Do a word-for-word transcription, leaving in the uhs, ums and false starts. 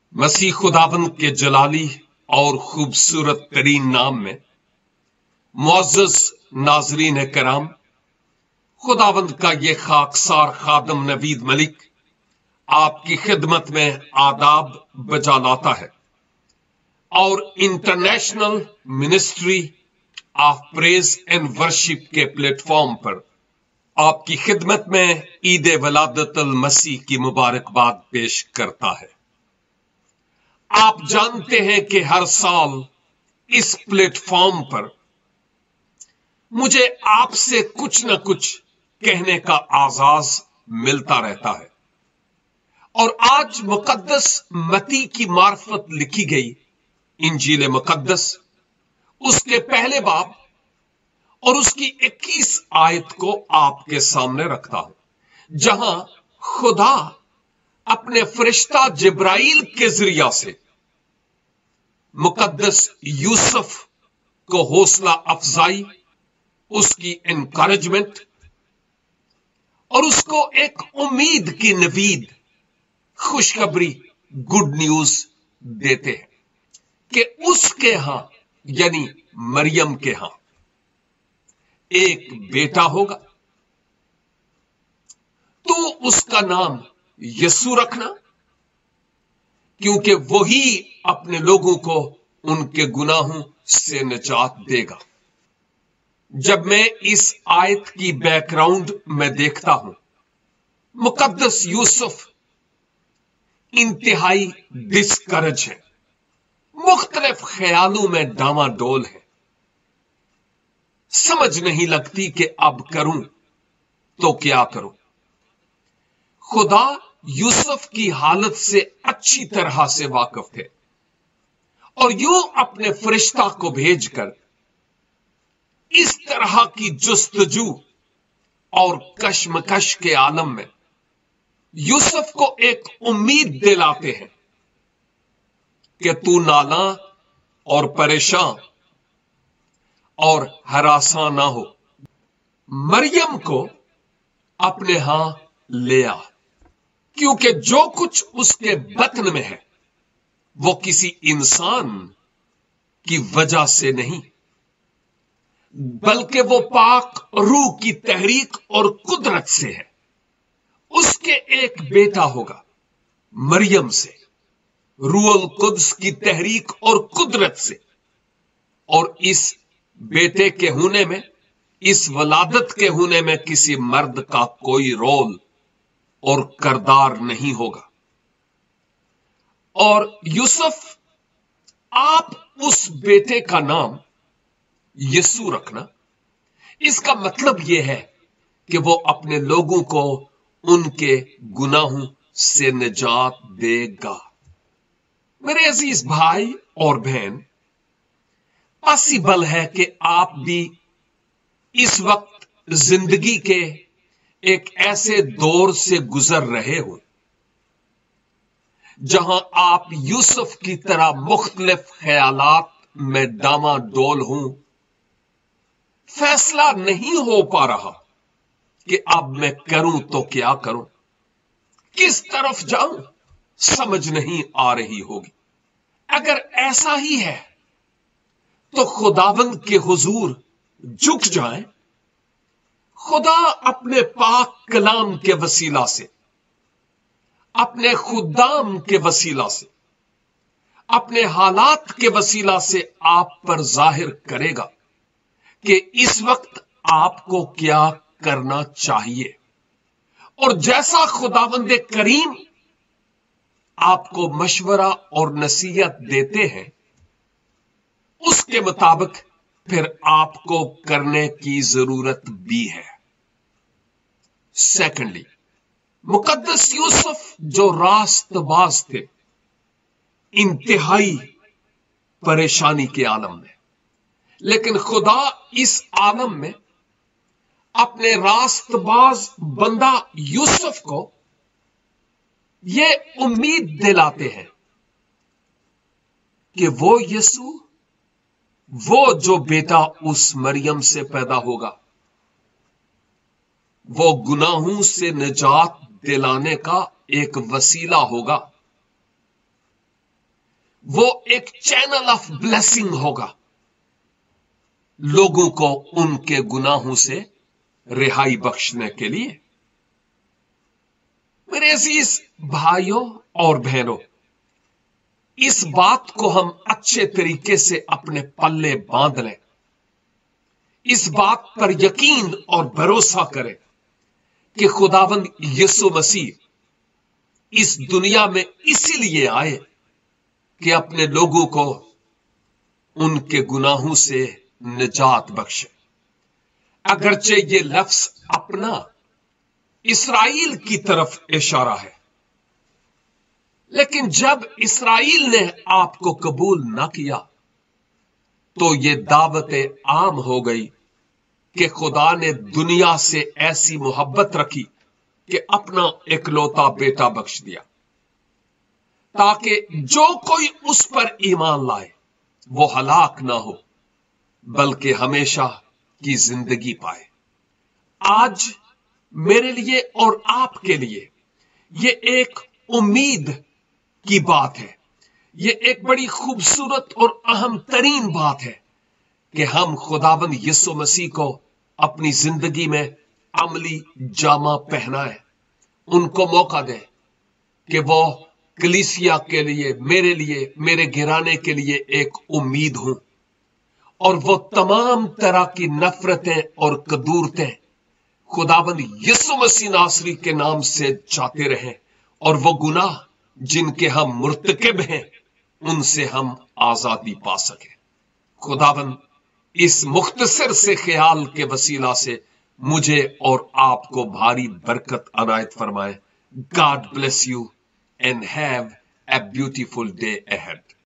मसीह खुदावंद के जलाली और खूबसूरत तरीन नाम में मुअज़्ज़ज़ नाज़रीन कराम, खुदावंद का ये खाकसार खादम नवीद मलिक आपकी खिदमत में आदाब बजा लाता है और international ministry of praise and worship के प्लेटफॉर्म पर आपकी खिदमत में ईद वलादतुल मसीह की मुबारकबाद पेश करता है। आप जानते हैं कि हर साल इस प्लेटफॉर्म पर मुझे आपसे कुछ न कुछ कहने का आजाज मिलता रहता है और आज मुकद्दस मती की मार्फत लिखी गई इंजील मुकद्दस उसके पहले बाब और उसकी इक्कीस आयत को आपके सामने रखता हूं, जहां खुदा अपने फरिश्ता जिब्राइल के जरिया से मुकद्दस यूसुफ को हौसला अफजाई, उसकी एनकरेजमेंट और उसको एक उम्मीद की नवीद खुशखबरी गुड न्यूज देते हैं कि उसके यहां यानी मरियम के यहां एक बेटा होगा, तो उसका नाम यसू रखना, क्योंकि वही अपने लोगों को उनके गुनाहों से निजात देगा। जब मैं इस आयत की बैकग्राउंड में देखता हूं, मुकद्दस यूसुफ इंतहाई डिस्करेज है, मुख्तलिफ ख्यालों में डामाडोल है, समझ नहीं लगती कि अब करूं तो क्या करूं। खुदा यूसुफ की हालत से अच्छी तरह से वाकिफ थे और यूं अपने फरिश्ता को भेजकर इस तरह की जुस्तजू और कश्मकश के आलम में यूसुफ को एक उम्मीद दिलाते हैं कि तू नाला और परेशान और हरासा ना हो, मरियम को अपने यहां ले आ, क्योंकि जो कुछ उसके बतन में है वो किसी इंसान की वजह से नहीं, बल्कि वो पाक रूह की तहरीक और कुदरत से है। उसके एक बेटा होगा मरियम से, रूहुल कुद्स की तहरीक और कुदरत से, और इस बेटे के होने में, इस वलादत के होने में किसी मर्द का कोई रोल और करदार नहीं होगा। और यूसुफ, आप उस बेटे का नाम यसू रखना, इसका मतलब यह है कि वो अपने लोगों को उनके गुनाहों से निजात देगा। मेरे अजीज भाई और बहन, पॉसिबल है कि आप भी इस वक्त जिंदगी के एक ऐसे दौर से गुजर रहे हो जहां आप यूसुफ की तरह मुख्तलिफ ख्यालात में डामाडोल हों, फैसला नहीं हो पा रहा कि अब मैं करूं तो क्या करूं, किस तरफ जाऊं, समझ नहीं आ रही होगी। अगर ऐसा ही है तो खुदावंद के हुजूर झुक जाएं। खुदा अपने पाक कलाम के वसीला से, अपने खुदाम के वसीला से, अपने हालात के वसीला से आप पर जाहिर करेगा कि इस वक्त आपको क्या करना चाहिए। और जैसा खुदावंद करीम आपको मशवरा और नसीहत देते हैं, उसके मुताबिक फिर आपको करने की जरूरत भी है। सेकंडली, मुकद्दस यूसुफ जो रास्तबाज थे, इंतहाई परेशानी के आलम में, लेकिन खुदा इस आलम में अपने रास्तबाज बंदा यूसुफ को यह उम्मीद दिलाते हैं कि वो यसू, वो जो बेटा उस मरियम से पैदा होगा, वो गुनाहों से निजात दिलाने का एक वसीला होगा। وہ ایک چینل آف بلیسنگ ہوگا لوگوں کو ان کے گناہوں سے رہائی بخشنے کے لیے۔ میرے عزیز بھائیوں اور بہنوں، اس بات کو ہم اچھے طریقے سے اپنے پلے باندھ لیں، اس بات پر یقین اور بھروسہ کریں کہ خداوند یسوع مسیح اس دنیا میں اسی لیے آئے کہ اپنے لوگوں کو ان کے گناہوں سے نجات بخشے۔ اگرچہ یہ لفظ اپنا اسرائیل کی طرف اشارہ ہے، لیکن جب اسرائیل نے آپ کو قبول نہ کیا تو یہ دعوت عام ہو گئی کہ خدا نے دنیا سے ایسی محبت رکھی کہ اپنا اکلوتا بیٹا بخش دیا تاکہ جو کوئی اس پر ایمان لائے وہ ہلاک نہ ہو بلکہ ہمیشہ کی زندگی پائے۔ آج میرے لیے اور آپ کے لیے یہ ایک امید کی بات ہے، یہ ایک بڑی خوبصورت اور اہم ترین بات ہے کہ ہم خداوند یسوع مسیح کو اپنی زندگی میں عملی جامہ پہنائے، ان کو موقع دیں کہ وہ کلیسیا کے لیے، میرے لیے، میرے گھرانے کے لیے ایک امید ہوں، اور وہ تمام طرح کی نفرتیں اور قدورتیں خداوند یسوع مسیح ناصری کے نام سے جاتے رہیں، اور وہ گناہ جن کے ہم مرتکب ہیں ان سے ہم آزادی پا سکیں۔ خداوند اس مختصر سے خیال کے وسیلہ سے مجھے اور آپ کو بھاری برکت عنایت فرمائے۔ God bless you and have a beautiful day ahead.